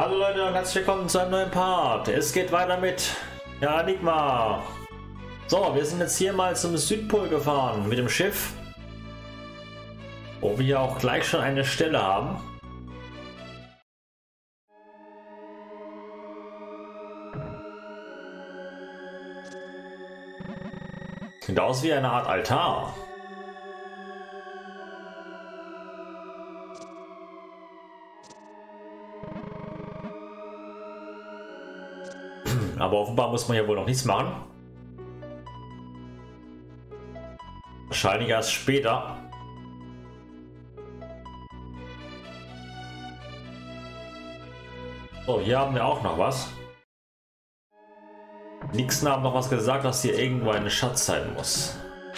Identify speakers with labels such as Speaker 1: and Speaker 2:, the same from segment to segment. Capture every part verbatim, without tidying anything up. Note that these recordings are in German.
Speaker 1: Hallo Leute und herzlich willkommen zu einem neuen Part. Es geht weiter mit ja, Enigma. So, wir sind jetzt hier mal zum Südpol gefahren mit dem Schiff. Wo wir hier auch gleich schon eine Stelle haben. Sieht aus wie eine Art Altar. Aber offenbar muss man ja wohl noch nichts machen. Wahrscheinlich erst später. So, hier haben wir auch noch was. Nixon haben noch was gesagt, dass hier irgendwo ein Schatz sein muss.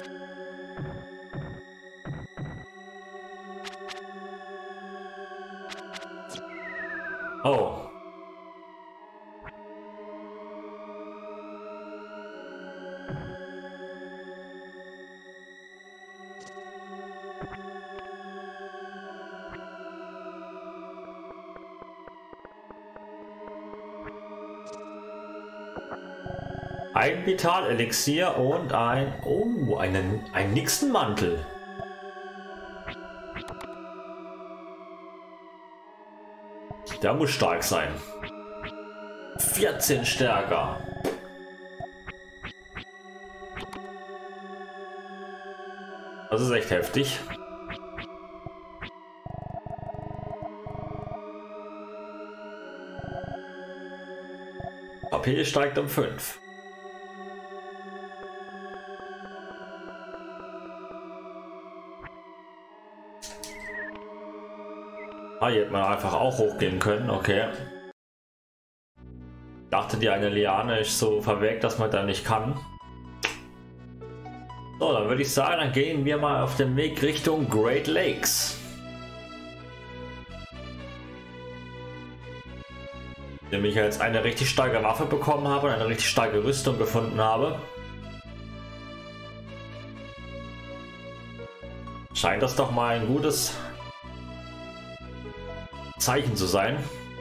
Speaker 1: Oh. Ein Vitalelixier und ein... Oh, einen, ein Nixon-Mantel. Der muss stark sein. vierzehn stärker. Das ist echt heftig. H P steigt um fünf. Ah, hier hätte man einfach auch hochgehen können, okay. Ich dachte, die eine Liane ist so verweckt, dass man da nicht kann. So, dann würde ich sagen, dann gehen wir mal auf den Weg Richtung Great Lakes. Indem ich jetzt eine richtig starke Waffe bekommen habe und eine richtig starke Rüstung gefunden habe. Scheint das doch mal ein gutes Zeichen zu sein.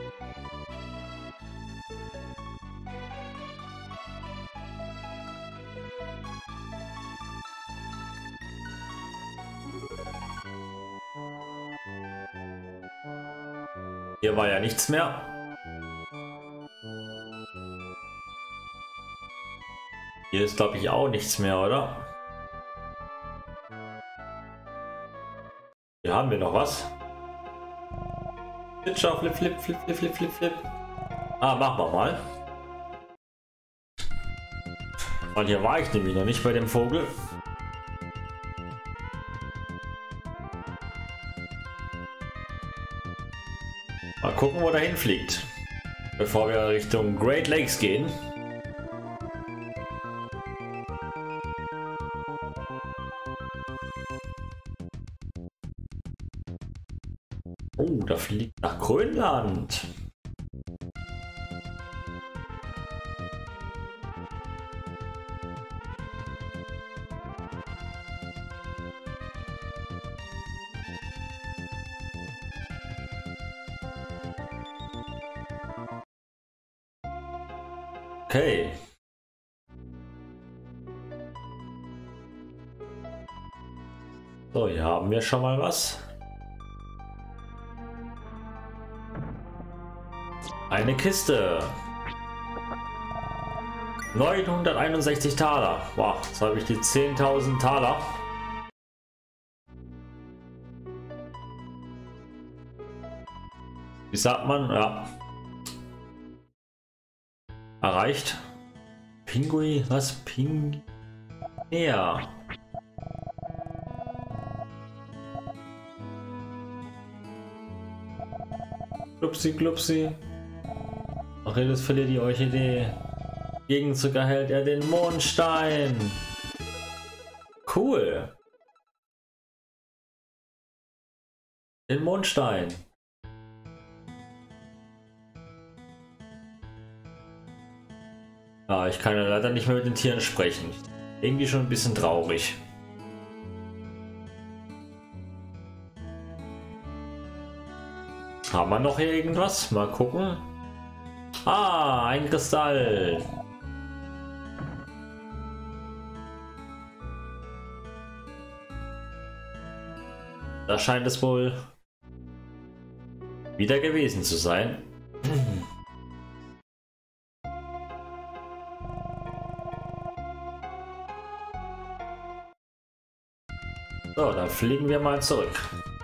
Speaker 1: Hier war ja nichts mehr. Hier ist, glaube ich, auch nichts mehr, oder? Hier haben wir noch was. Flip, flip, flip, flip, flip, flip, flip, flip. Ah, machen wir mal. Weil hier war ich nämlich noch nicht bei dem Vogel. Mal gucken, wo der hinfliegt. Bevor wir Richtung Great Lakes gehen. Oh, da fliegt nach Grönland. Okay. So, hier haben wir schon mal was. Eine Kiste. neunhunderteinundsechzig Taler. Wow, jetzt habe ich die zehntausend Taler. Wie sagt man? Ja. Erreicht. Pinguin, was? Ping. Ja. Glupsi, glupsi. Ach, jetzt verliert die Orchidee. Gegenzug erhält er den Mondstein. Cool. Den Mondstein. Ah, ich kann ja leider nicht mehr mit den Tieren sprechen. Irgendwie schon ein bisschen traurig. Haben wir noch hier irgendwas? Mal gucken. Ah, ein Kristall. Da scheint es wohl wieder gewesen zu sein. So, dann fliegen wir mal zurück.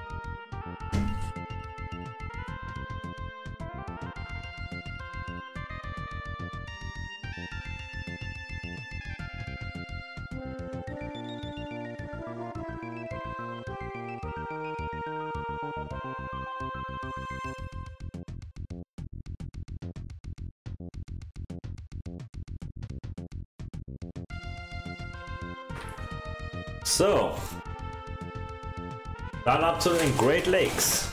Speaker 1: So. Dann ab zu den Great Lakes.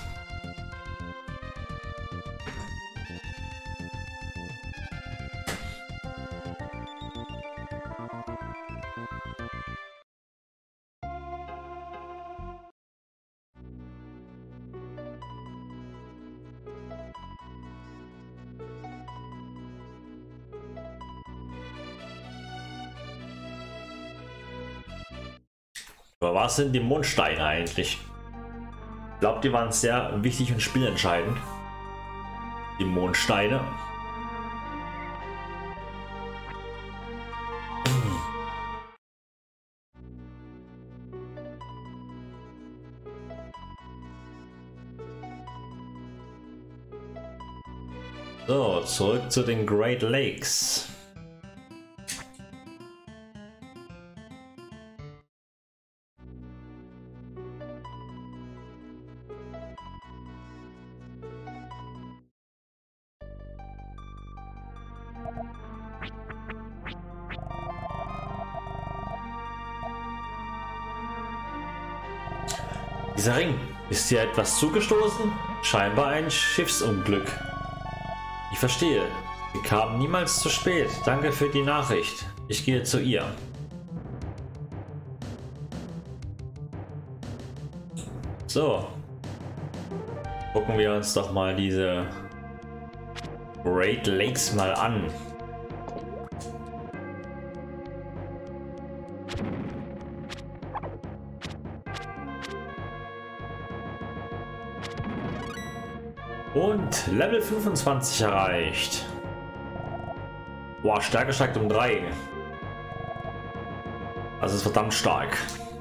Speaker 1: Aber was sind die Mondsteine eigentlich? Ich glaube, die waren sehr wichtig und spielentscheidend. Die Mondsteine. So, zurück zu den Great Lakes. Dieser Ring, ist dir etwas zugestoßen? Scheinbar ein Schiffsunglück. Ich verstehe. Sie kamen niemals zu spät. Danke für die Nachricht. Ich gehe zu ihr. So. Gucken wir uns doch mal diese Great Lakes mal an. Und Level fünfundzwanzig erreicht. Boah, Stärke steigt um drei. Das ist verdammt stark.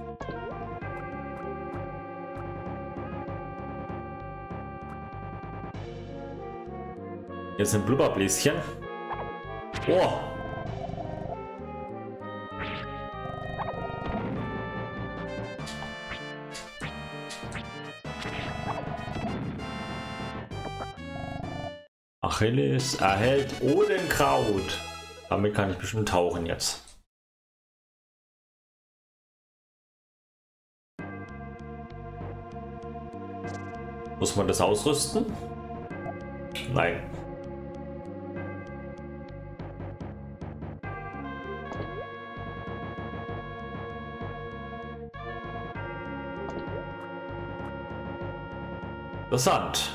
Speaker 1: Jetzt sind Blubberbläschen. Boah. Achilles erhält Odenkraut. Damit kann ich bestimmt tauchen jetzt. Muss man das ausrüsten? Nein. Interessant.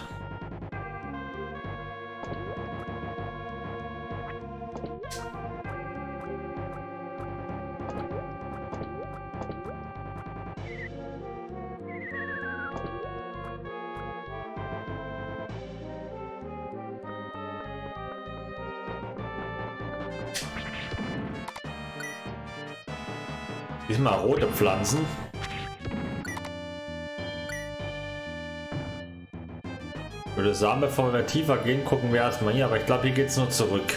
Speaker 1: Diesmal rote Pflanzen. Ich würde sagen, bevor wir tiefer gehen, gucken wir erstmal hier, aber ich glaube, hier geht es nur zurück.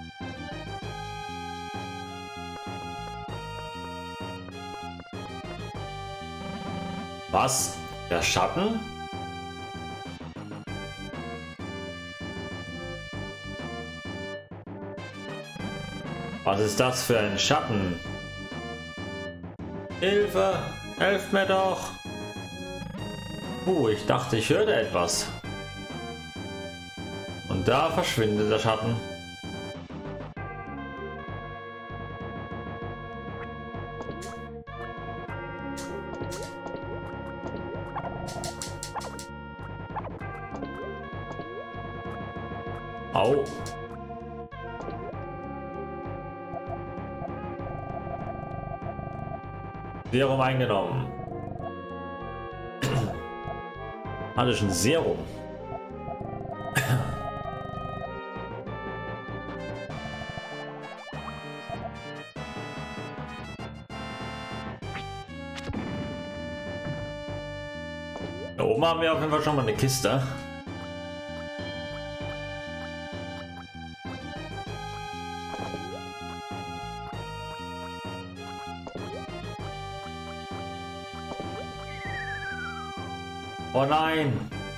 Speaker 1: Was? Der Schatten? Was ist das für ein Schatten? Hilfe! Helft mir doch! Uh, ich dachte, ich hörte etwas. Und da verschwindet der Schatten. Au! Serum eingenommen. Hatte ich ein Serum? Da oben haben wir auf jeden Fall schon mal eine Kiste. Oh nein!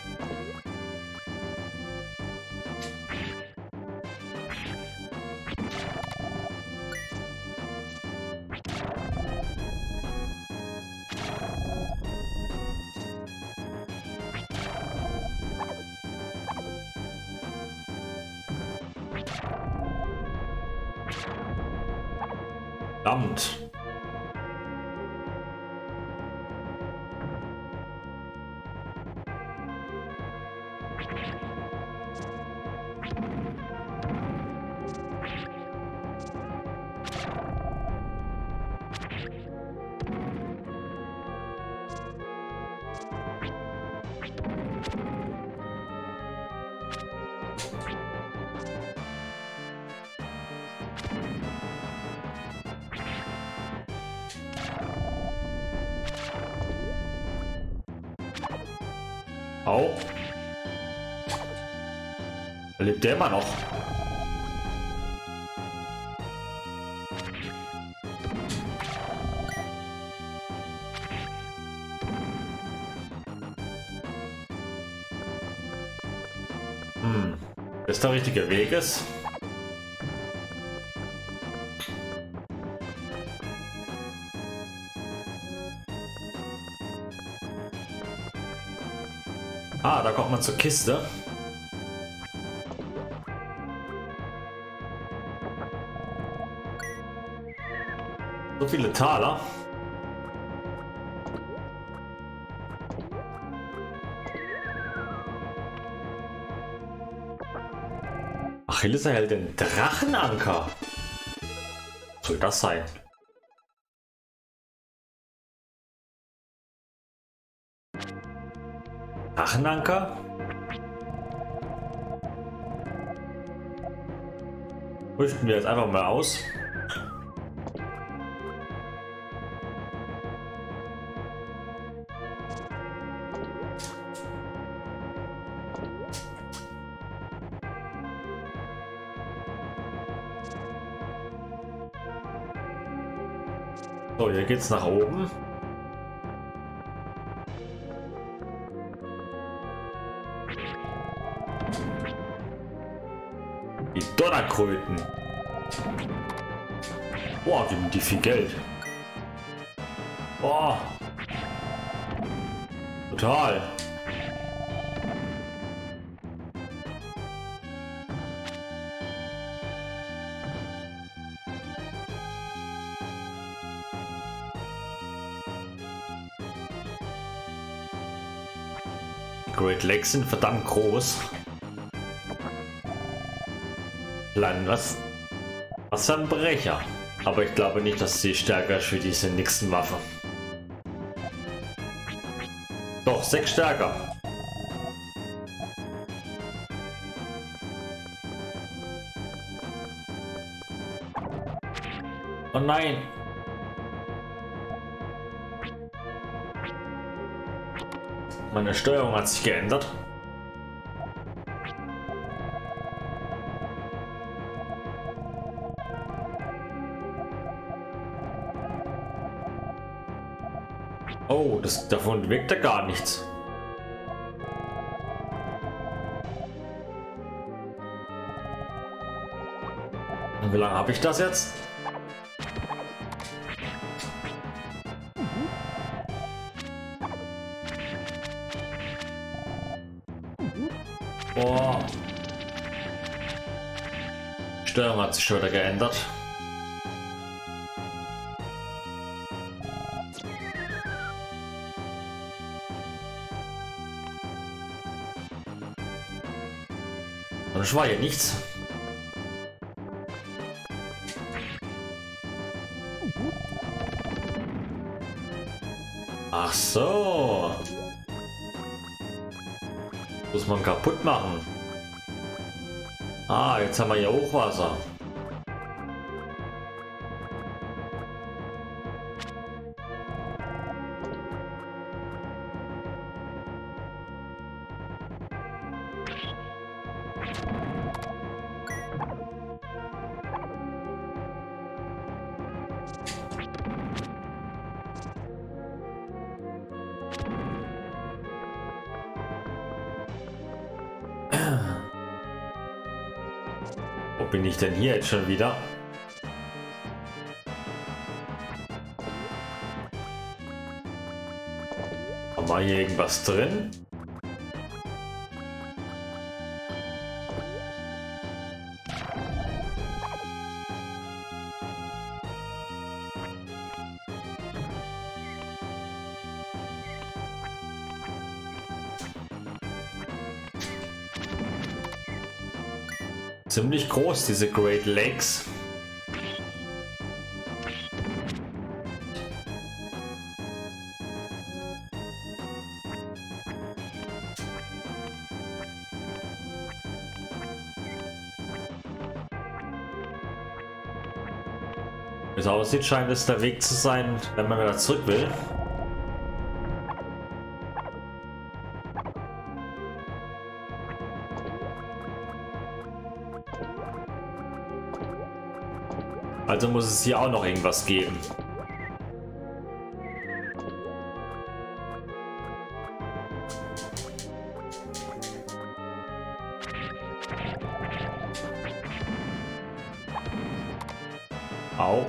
Speaker 1: Verdammt! Au. Da lebt der immer noch. Hm. Ist der richtige Weg ist? Ah, da kommt man zur Kiste. So viele Taler. Achilles erhält den Drachenanker. Was soll das sein? Drachenanker? Rüsten wir jetzt einfach mal aus. So, hier geht's nach oben. Die Donnerkröten. Boah, geben die viel Geld. Boah. Total. Great Lakes sind verdammt groß. Plan, was? Was für ein Brecher. Aber ich glaube nicht, dass sie stärker ist für diese nächsten Waffe. Doch, sechs stärker. Oh nein. Meine Steuerung hat sich geändert. Oh, das davon wirkt ja gar nichts. Und wie lange habe ich das jetzt? Boah. Die Steuerung hat sich schon wieder geändert. Und es war hier nichts. so. Muss man kaputt machen. Ah, jetzt haben wir hier Hochwasser. Wo bin ich denn hier jetzt schon wieder? Haben wir hier irgendwas drin? Ziemlich groß, diese Great Lakes. Wie es aussieht, scheint es der Weg zu sein, wenn man da zurück will. Also muss es hier auch noch irgendwas geben. Au.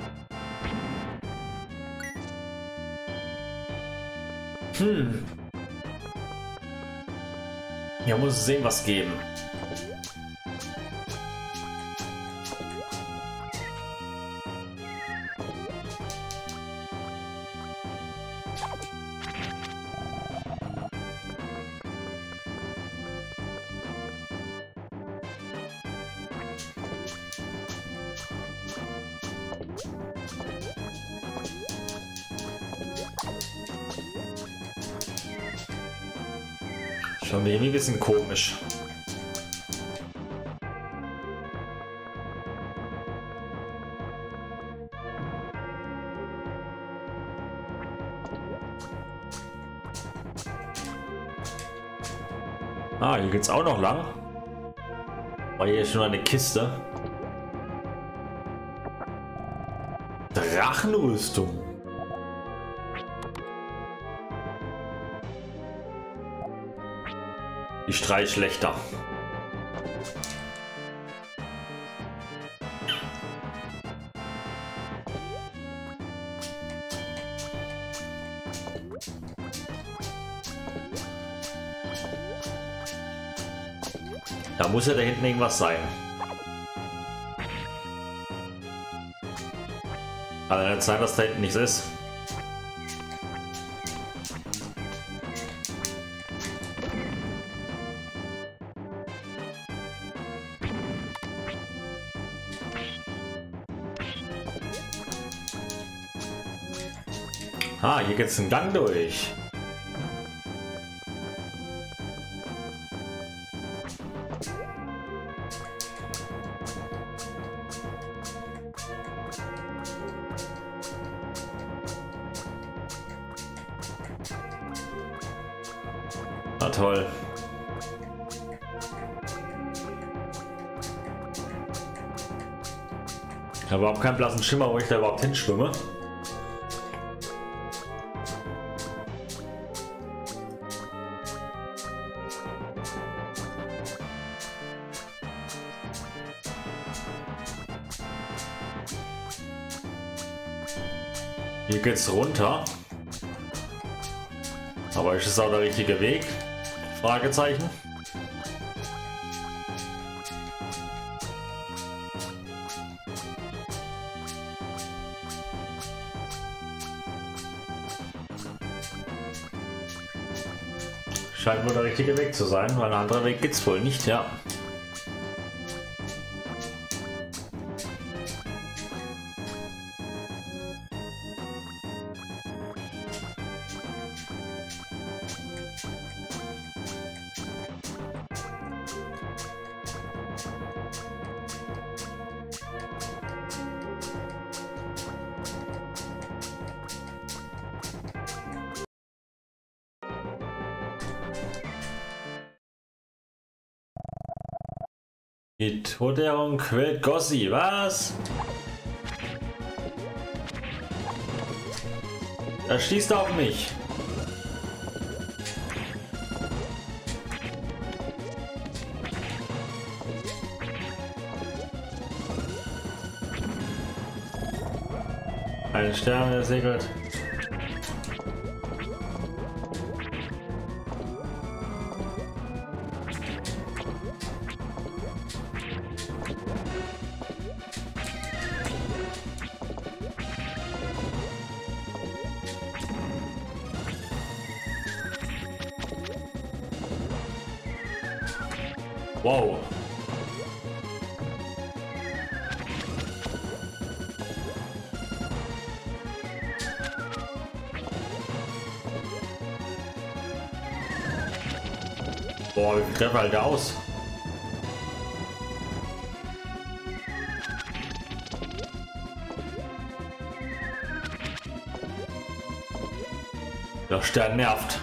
Speaker 1: Hm. Hier muss es irgendwas geben. Schon irgendwie ein bisschen komisch. Ah, hier geht's auch noch lang. War hier schon eine Kiste. Drachenrüstung. Die Streichschlächter. Da muss ja da hinten irgendwas sein. Kann ja nicht sein, dass da hinten nichts ist. Ah, hier geht's einen Gang durch. Na toll. Ich habe überhaupt keinen blassen Schimmer, wo ich da überhaupt hinschwimme. Hier geht's runter. Aber ist es auch der richtige Weg? Fragezeichen. Scheint wohl der richtige Weg zu sein, weil ein anderer Weg gibt's wohl nicht, ja. Die Toderon quält Gossi, was? Er schießt auf mich. Ein Stern, der segelt. Wow. Boah, wie viel Treffer halt der aus? Der Stern nervt.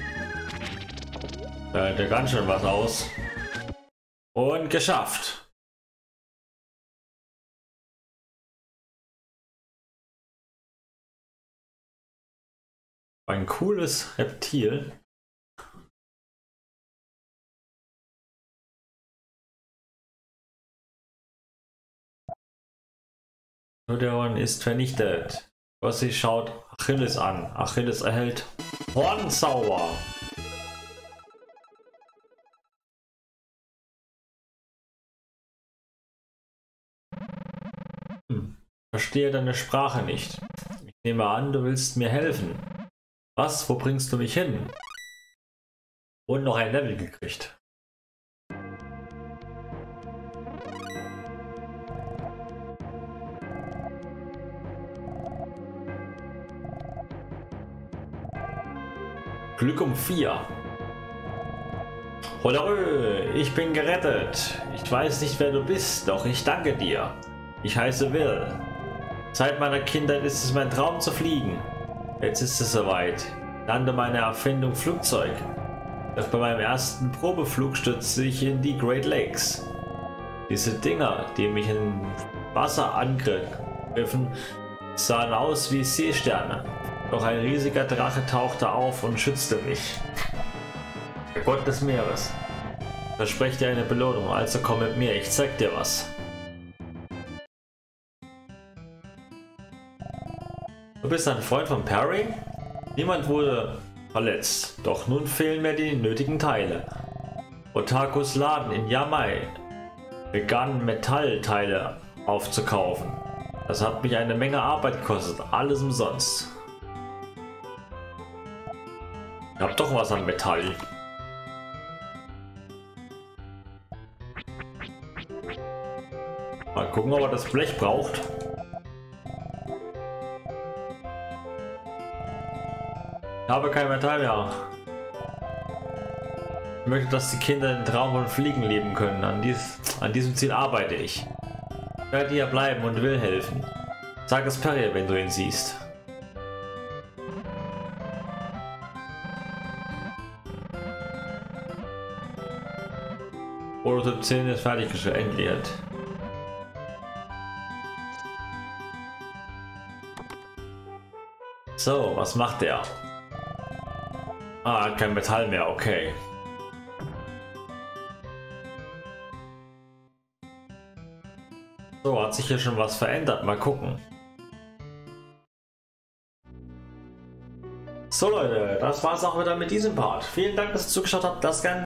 Speaker 1: Da hält er ganz schön was aus. Und geschafft. Ein cooles Reptil. Toderon ist vernichtet. Gossi schaut Achilles an. Achilles erhält Hornzauber. Hm. Verstehe deine Sprache nicht. Ich nehme an, du willst mir helfen. Was? Wo bringst du mich hin? Und noch ein Level gekriegt. Glück um vier. Hollerö, ich bin gerettet. Ich weiß nicht, wer du bist, doch ich danke dir. Ich heiße Will. Seit meiner Kindheit ist es mein Traum zu fliegen. Jetzt ist es soweit. Ich nannte meine Erfindung Flugzeug. Doch bei meinem ersten Probeflug stürzte ich in die Great Lakes. Diese Dinger, die mich im Wasser angriffen, sahen aus wie Seesterne. Doch ein riesiger Drache tauchte auf und schützte mich. Der Gott des Meeres. Verspreche dir eine Belohnung, also komm mit mir, ich zeig dir was. Du bist ein Freund von Perry? Niemand wurde verletzt, doch nun fehlen mir die nötigen Teile. Otakus Laden in Yamai begann Metallteile aufzukaufen. Das hat mich eine Menge Arbeit gekostet, alles umsonst. Ich hab doch was an Metall. Mal gucken, ob er das Blech braucht. Ich habe kein Metall mehr. Ich möchte, dass die Kinder den Traum von Fliegen leben können. An, dies, an diesem Ziel arbeite ich. Ich werde hier bleiben und will helfen. Sag es Perry, wenn du ihn siehst. Prototyp zehn ist fertiggestellt. So, was macht der? Ah, kein Metall mehr, okay. So, hat sich hier schon was verändert. Mal gucken. So Leute, das war's auch wieder mit diesem Part. Vielen Dank, dass ihr zugeschaut habt. Lasst gerne